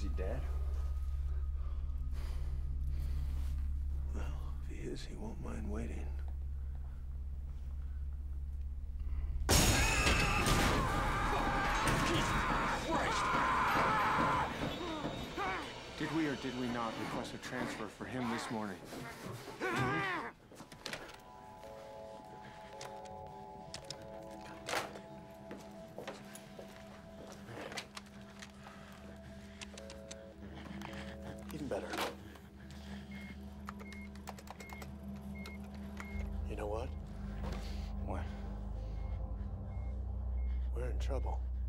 Is he dead? Well, if he is, he won't mind waiting. Did we or did we not request a transfer for him this morning? Even better. You know what? What? We're in trouble.